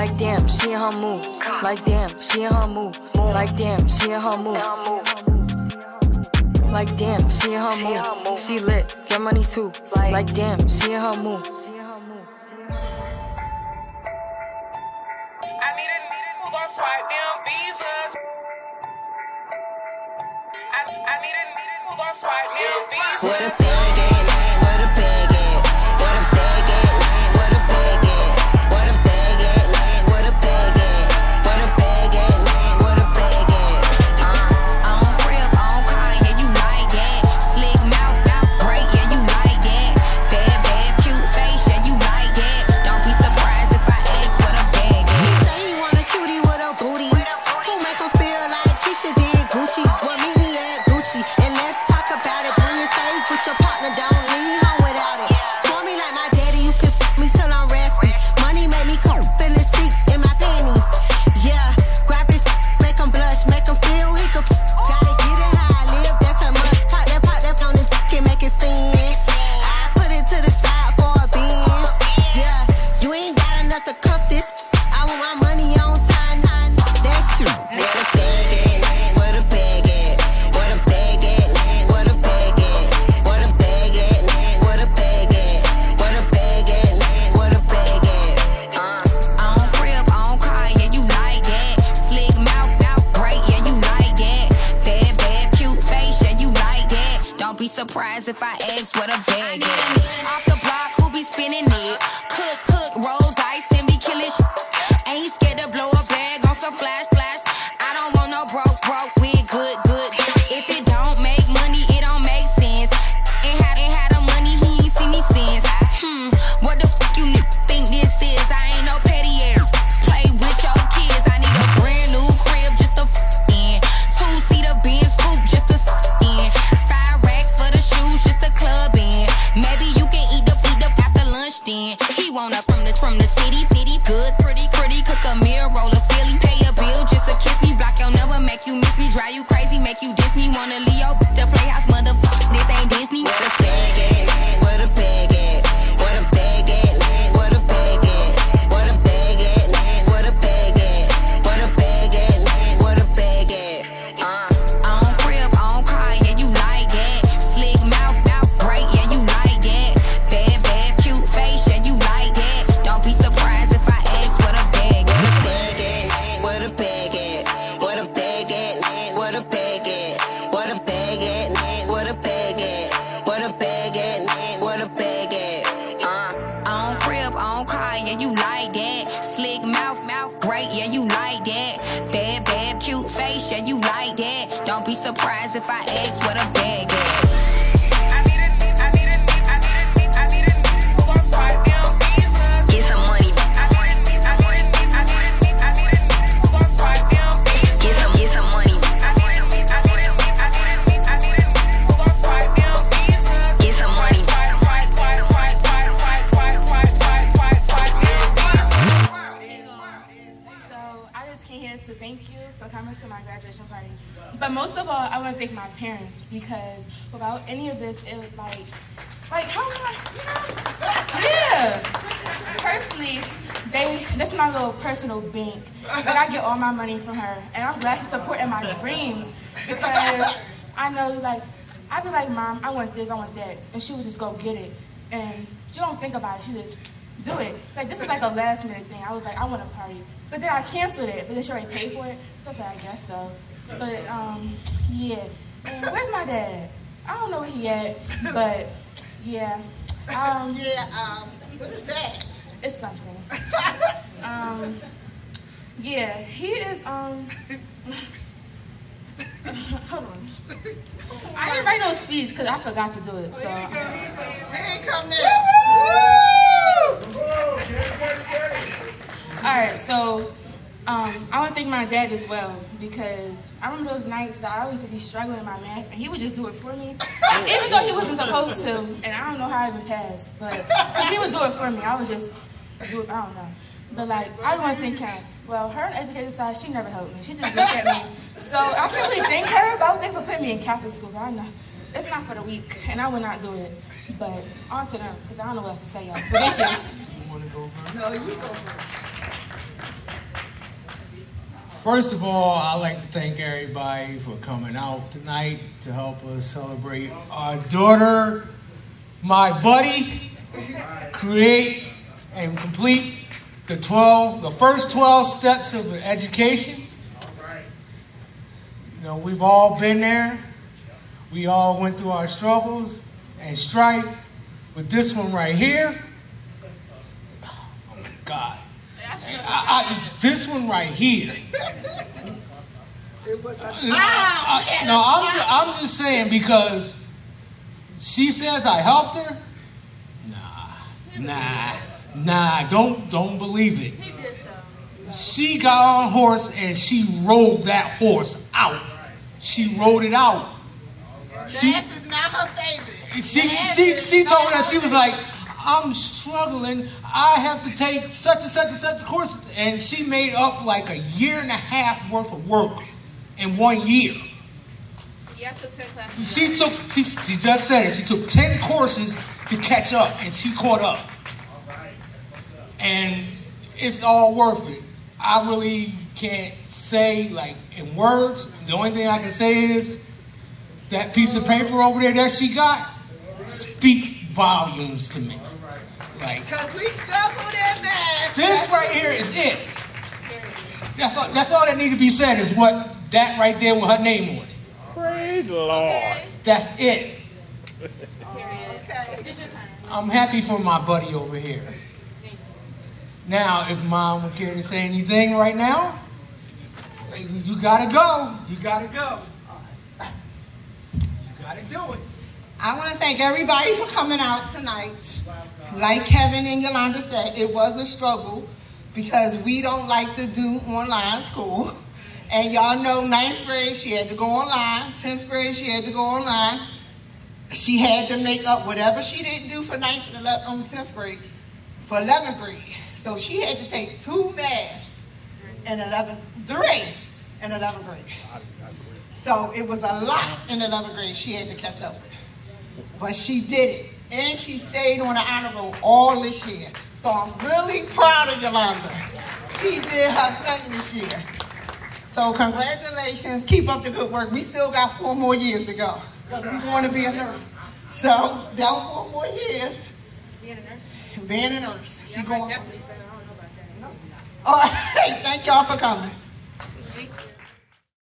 Like damn, she in her mood. Like damn, she in her mood. Like damn, she in her mood. Like damn, she in her mood. She lit, get money too. Like damn, she in her mood. I need a who gon' swipe them visas. I need a who gon' swipe them visas. What a bag at, man, what a bag at. What a bag at, man, what a bag at. What a bag at, man, what a bag at. What a bag at, man, what a bag at. On crib, on car, yeah, you like that. Slick mouth, great, yeah, you like that. Bad, cute face, yeah, you like that. Don't be surprised if I ask what a bag at. Say you want a cutie with a booty. Who make him feel like Keisha did Gucci? Well, meet me at Gucci and let's talk about it. Bring it safe with your partner, don't leave me home without it. Score me like my daddy, you can fuck me till I'm raspy. Money make me come feeling seats in my panties. Yeah, grab his, make him blush, make him feel he could. Gotta get it how I live, that's a must. Pop that on his dick and make it sting. I put it to the side for a beans. Yeah, you ain't got enough to cuff this. I want my money on time, that's true. What a bag at, man, what a bag at. What a bag at, man, what a bag at. What a bag at, man, what a bag at. What a bag at, man, what a bag at. On crib, on car, yeah, you like that. Slick mouth, great, yeah, you like that. Bad, cute face, yeah, you like that. Don't be surprised if I ask what a bag is. Off the block, who be spinning it? Cook, roll dice and be killing shit. Ain't scared to blow a bag on some flash. I don't want no broke, we good. If it don't make money, it don't make sense. Ain't had the money, he ain't see me since. What the fuck you think this is? I ain't no petty air. Play with your kids. I need a brand new crib just to in. 2-seater Benz coupe just to in. 5 racks for the shoes just to club in. Maybe you can eat the after lunch then. He want her from the city, good, pretty, cook a meal, roll a Philly, pay a bill just to kiss me, block your number, make you miss me, drive you crazy, make you diss me, wanna Leo, the playhouse, motherfucker, this ain't Disney. What a bag at, man, what a bag at. What a bag at, man, what a bag at. What a bag at, man, what a bag at. What a bag at, man, what a bag at. On crib, on car, yeah, you like that. Slick mouth, great, yeah, you like that. Bad, cute face, yeah, you like that. Don't be surprised if I ask what a bag at. What a bag at, what a bag at, man, what a bag at. What a bag at, man, what a bag at. What a bag at, man, what a bag at. On crib, on car, yeah, you like that. Slick mouth, great, yeah, you like that. Bad, cute face, yeah, you like that. Don't be surprised if I ask what a bag at. I need a who gon' swipe them visas. Get some money. I need a who gon' swipe them visas. Get some money. I need a who gon' swipe them visas. Get some money. Swipe So I just came here to thank you for coming to my graduation party. But most of all, I want to thank my parents because without any of this, it was like how am I, yeah. Personally, that's my little personal bank. But I get all my money from her, and I'm glad she's supporting my dreams because I know I'd be like, Mom, I want this, I want that, and she would just go get it, and she don't think about it. She just do it. This is like a last minute thing. I was like, I want a party. But then I canceled it, but then she already paid for it. So I said, I guess so. But, yeah. And where's my dad? I don't know where he at, but, yeah. What is that? It's something. Yeah, he is, hold on. I didn't write no speech because I forgot to do it, so. Here he come Alright, so I want to thank my dad as well because I remember those nights that I used to be struggling in my math and he would just do it for me. Even though he wasn't supposed to, and I don't know how I even passed, but because he would do it for me, I would just do it, I don't know. But I want to thank him. Well, her on the education side, she never helped me. She just looked at me. So I can't really thank her, but I would thank her for putting me in Catholic school. I know it's not for the weak, and I would not do it. But on to them, because I don't know what else to say, y'all. But thank you. No, you go first. First of all, I'd like to thank everybody for coming out tonight to help us celebrate our daughter, my buddy, create and complete the first 12 steps of education. You know, we've all been there. We all went through our struggles and strife. With this one right here, oh my God. This one right here. It was a No, I'm just saying because she says I helped her. Nah, don't believe it. She got on a horse and she rode that horse out. She rode it out. Laugh is not her favorite. She told us, she was like, I'm struggling. I have to take such and such and such courses. And she made up like a year and a half worth of work in 1 year. Yeah, I took 10 classes. She just said it. She took 10 courses to catch up, and she caught up. And it's all worth it. I really can't say, like, in words. The only thing I can say is that piece of paper over there that she got speaks volumes to me. Like, because we struggled in math. This right here is it. That's all that need to be said is what that right there with her name on it. Praise the Lord. That's it. Okay. I'm happy for my buddy over here. Now, if Mom would care to say anything right now, you gotta go. You gotta go. You gotta do it. I want to thank everybody for coming out tonight. Like Kevin and Yolanda said, it was a struggle because we don't like to do online school. And y'all know 9th grade, she had to go online. 10th grade, she had to go online. She had to make up whatever she didn't do for 9th and 10th grade for 11th grade. So she had to take 2 maths in 3 in 11th grade. So it was a lot in 11th grade she had to catch up with. But she did it. And she stayed on the honor roll all this year. So I'm really proud of Yolanda. She did her thing this year. So congratulations. Keep up the good work. We still got 4 more years to go. Because we want to be a nurse. So down 4 more years. Being a nurse? Being a nurse. Yeah, I definitely fail. I don't know about that. No. All right. Thank y'all for coming. Thank you.